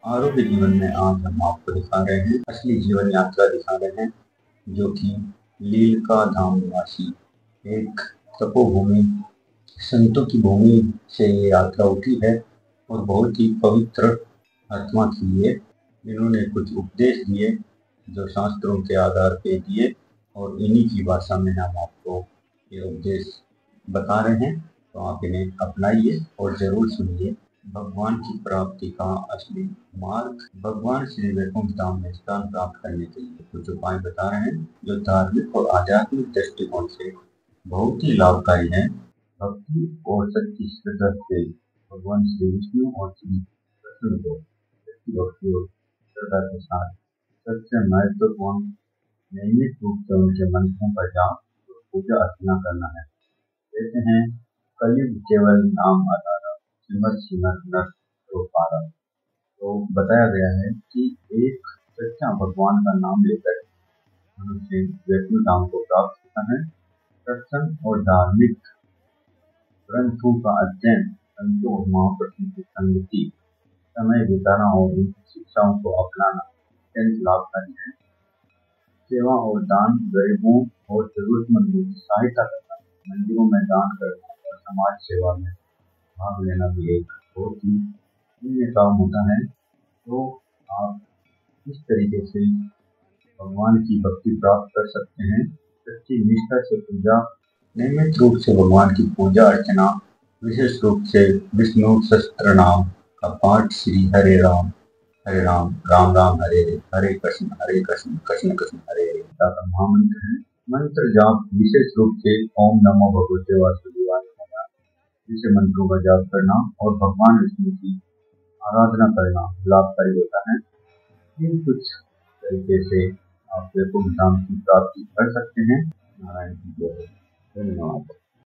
आरोग्य जीवन में आज हम आपको दिखा रहे हैं असली जीवन यात्रा दिखा रहे हैं, जो कि लीलका धाम निवासी एक तपोभूमि संतों की भूमि से ये यात्रा उठी है और बहुत ही पवित्र आत्मा थी ये। इन्होंने कुछ उपदेश दिए जो शास्त्रों के आधार पे दिए और इन्हीं की भाषा में हम आपको ये उपदेश बता रहे हैं, तो आप इन्हें अपनाइए और जरूर सुनिए। भगवान की प्राप्ति का असली मार्ग। भगवान श्री वैकुंठ धाम में स्थान प्राप्त करने के लिए कुछ उपाय बता रहे हैं जो धार्मिक और आध्यात्मिक दृष्टिकोण से बहुत ही लाभकारी है। भक्ति और सच्ची श्रद्धा से भगवान श्री विष्णु और श्री कृष्ण को सच्ची भक्ति और श्रद्धा के साथ सबसे महत्वपूर्ण नियमित रूप से उनके मंत्रों का जाप और पूजा अर्चना करना है। कहते हैं कलयुग केवल नाम आधारा सिमर सिमर नर तो पारा। तो बताया गया है कि एक सच्चा भगवान का नाम लेकर मनुष्य वैष्णु धाम को प्राप्त होता है। सत्संग और धार्मिक ग्रंथों का अध्ययन, संतों और महापुरुषों की संगति, समय बिताना और उनकी शिक्षाओं को अपनाना अत्यंत लाभकारी है। सेवा और दान, गरीबों और जरूरतमंदों की सहायता करना, मंदिरों में दान करना और समाज सेवा में भाग लेना भी एक बहुत ही पुण्य काम होता है। तो आप इस तरीके से भगवान की भक्ति प्राप्त कर सकते हैं। सच्ची निष्ठा से पूजा, नियमित रूप से भगवान की पूजा अर्चना, विशेष रूप से विष्णु सहस्त्र नाम का पाठ, श्री हरे राम राम राम हरे हरे कृष्ण कृष्ण कृष्ण हरे हरे का महामंत्र है। मंत्र जाप विशेष रूप से ओम नमो भगवते वासुदेवाय नमः जैसे मंत्रों का जाप करना और भगवान विष्णु की आराधना करना लाभकारी होता है। इन कुछ तरीके से आप वैकुंठ धाम की प्राप्ति कर सकते हैं। नारायण की जय। धन्यवाद।